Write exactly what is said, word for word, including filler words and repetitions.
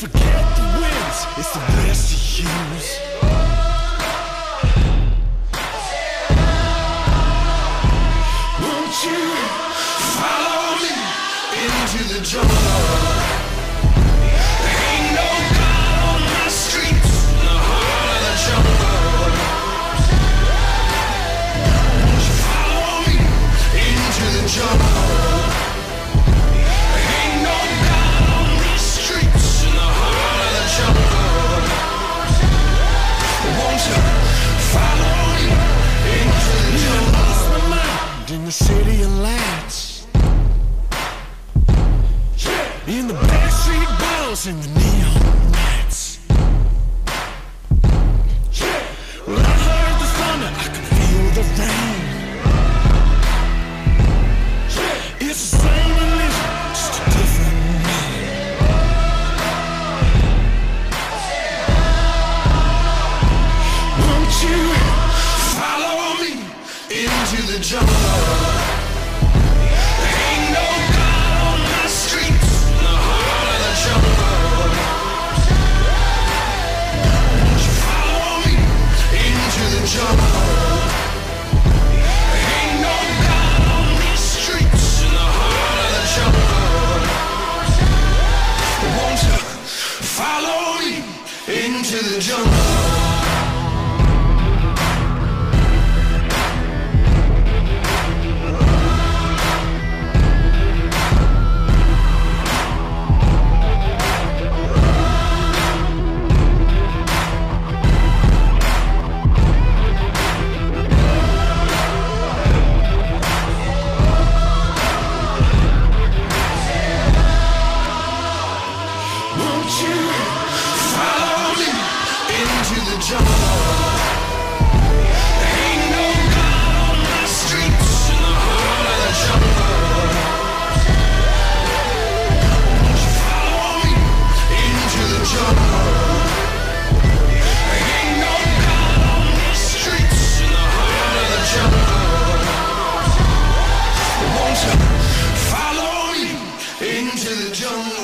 Forget the wins, it's the best to use. Won't you follow me into the jungle? There ain't no God on my streets, in the heart of the jungle. Won't you follow me into the jungle? There ain't no God on these streets, in the heart of the jungle. Won't you follow me into the jungle? Lost my mind in the city of lights, in the backstreet balls and the neon lights. Well, I heard the thunder, I could feel the rain. It's the same religion, just a different name. Won't you follow me into the jungle? There ain't no God on my streets, in the heart of the jungle. Won't you follow me into the jungle? There ain't no God on these streets, in the heart of the jungle. Won't you follow me into the jungle? Won't you follow me into the jungle? There ain't no God on my streets, in the heart of the jungle. Won't you follow me into the jungle? There ain't no God on these streets, in the heart of the jungle. Won't you follow me into the jungle?